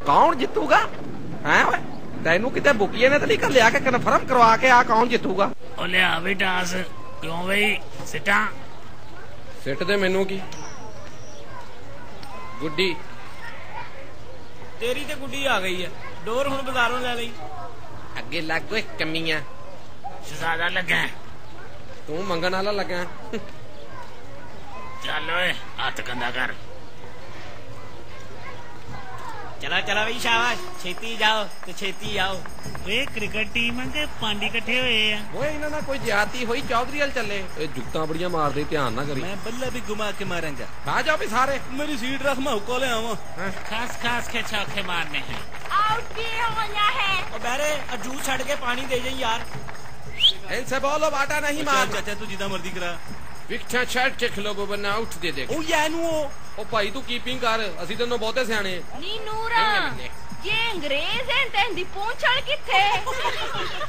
कौन जीतूगा है? तेनू किते बुकिए ने तो नहीं कर लिया के कन्फर्म करवा के आ कौन जीतूगा? ओ ले आ भी टास क्यों बई सिटा सिट दे मेनू की गुड्डी तेरी ते गुड्डी आ गई है डोर हुण बाजारों ले लई अगे लग गए कमियां शहजादा लगा तू मंगन वाला लगा चल ओए हाथ कंधा कर चला चला बई शाबाश छेती जाओ ते छेती आओ वे क्रिकेट टीम के पांडी इकट्ठे हुए हैं वो इन्हां ना कोई ज्यादती हुई चौधरी वाल चले ए जुगतां बड़ियां मार दे ध्यान ना करी मैं बल्ला भी घुमा के मारेंगा आ जाओ भी सारे मेरी सीट रख मैं हुक्को ले आवा खास खास के चौके मारने हैं आउट भी होना है ओ बेरे जूस छड़ के पानी दे जाई यार इनसे बोलो बाटा नहीं मार चाचा तू जिदा मर्जी करा विकटा छड़ के खिलो बना आउट दे दे ओ या नु ओ भाई तू कीपिंग कर ਅਸੀਂ ਤੈਨੂੰ ਬਹੁਤੇ ਸਿਆਣੇ नी नूरा ये अंग्रेज हैं तेंदी पूंछड़ किथे